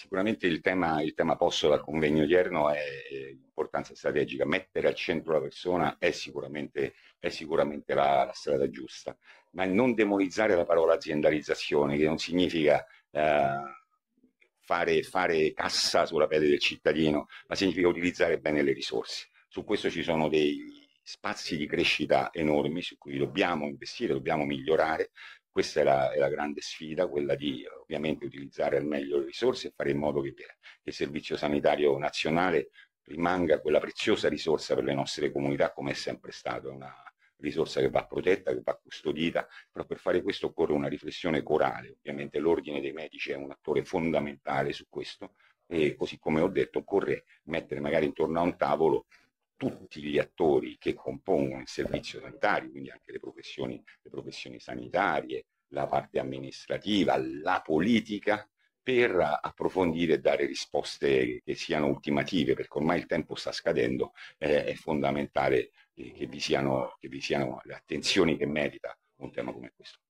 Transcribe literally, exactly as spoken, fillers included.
sicuramente il tema, il tema posto dal convegno odierno è l'importanza strategica. Mettere al centro la persona è sicuramente, è sicuramente la, la strada giusta, ma non demonizzare la parola aziendalizzazione, che non significa eh, fare, fare cassa sulla pelle del cittadino, ma significa utilizzare bene le risorse. Su questo ci sono dei spazi di crescita enormi su cui dobbiamo investire, dobbiamo migliorare. Questa è la, è la grande sfida, quella di ovviamente utilizzare al meglio le risorse e fare in modo che, che il Servizio Sanitario Nazionale rimanga quella preziosa risorsa per le nostre comunità, come è sempre stato. È una risorsa che va protetta, che va custodita, però per fare questo occorre una riflessione corale. Ovviamente l'Ordine dei Medici è un attore fondamentale su questo e, così come ho detto, occorre mettere magari intorno a un tavolo tutti gli attori che compongono il servizio sanitario, quindi anche le professioni, le professioni sanitarie, la parte amministrativa, la politica, per approfondire e dare risposte che siano ultimative, perché ormai il tempo sta scadendo, eh, è fondamentale che vi siano, che vi siano le attenzioni che merita un tema come questo.